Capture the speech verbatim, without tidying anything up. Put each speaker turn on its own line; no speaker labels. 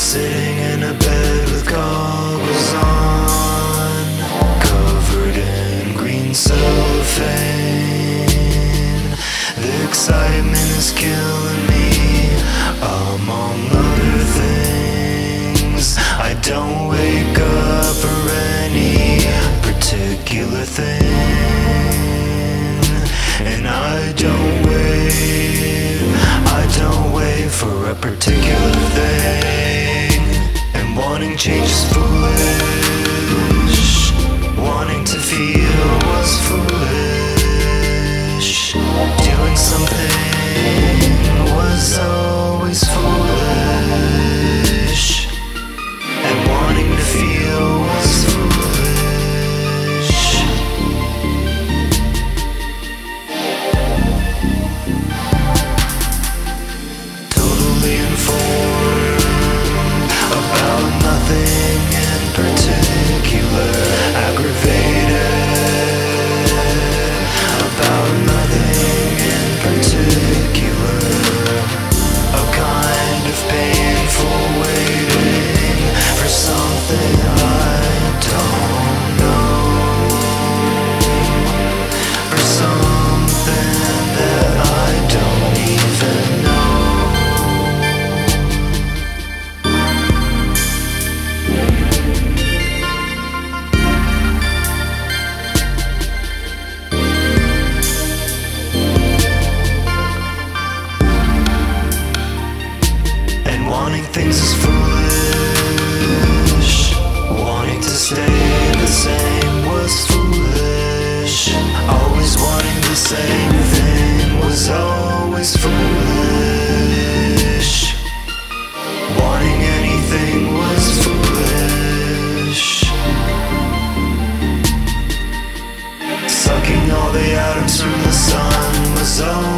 Sitting in a bed with goggles on, covered in green cellophane. The excitement is killing me, among other things. I don't wake up for any particular thing, and I don't wait, I don't wait for a particular thing. And wanting change is foolish, wanting to feel was foolish, doing something was always foolish, and wanting to feel was foolish. Totally informed about nothing in particular, aggravated about nothing in particular, a kind of painful waiting for something I don't know, for something that I don't even know. And wanting things is foolish, wanting to stay the same was foolish, always wanting the same thing was always foolish, wanting anything was foolish, sucking all the atoms from the sun was always